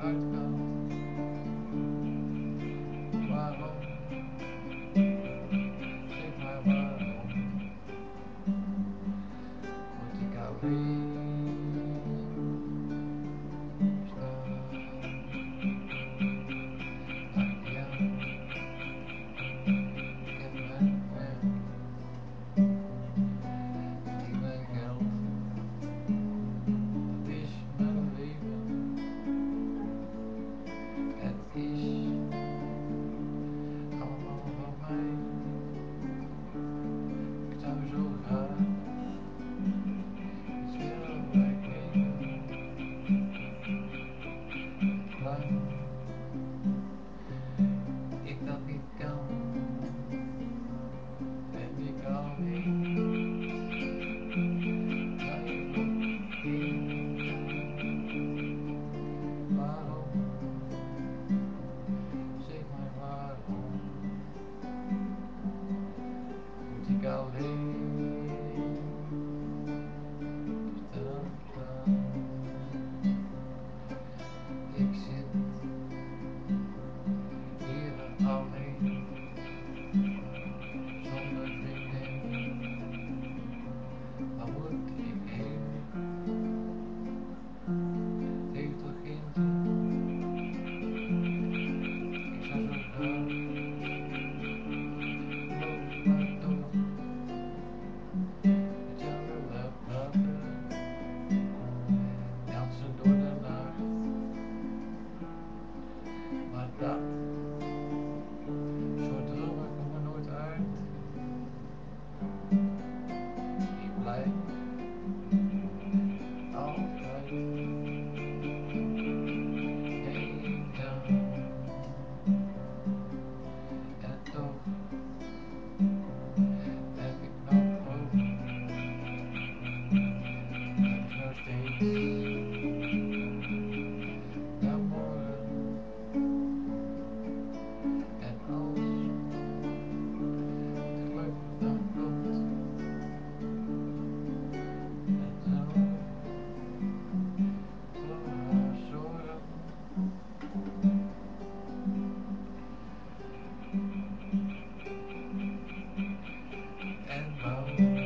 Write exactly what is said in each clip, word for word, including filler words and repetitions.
uitgaat. Waarom? Zeg maar waarom moet ik alleen staan? Ach ja, ik heb mijn werk, ik ben geld, dat is mijn leven. Het is allemaal van mij. Ik zou zo graag iets willen wegnemen, maar ik dat niet kan, ben ik alleen. Blijf op één. Waarom? Zeg maar waarom moet ik alleen staan? Ik zit hier alleen, zonder vriendin. Waar moet ik heen? Het heeft toch geen zin? Ik zou zo graag los maar door met jou willen praten, dansen door de nacht. Maar dat soort dromen komen nooit uit. Ik blijf altijd eenzaam. En toch heb ik nog hoop. Het is nog steeds naar morgen. En als het geluk dan komt, en zo zonder zorgen. En bouw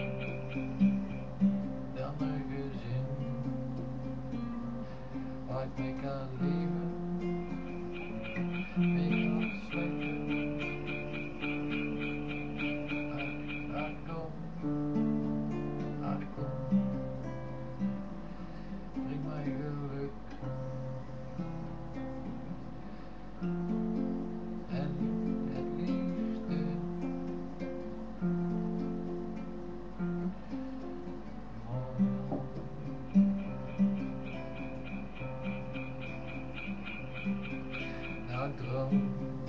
dan een gezin waar ik mee kan leven, mee kan slikken. Ach, ach kom, ach kom, breng mij geluk. En het liefste morgen. Nou, ik droom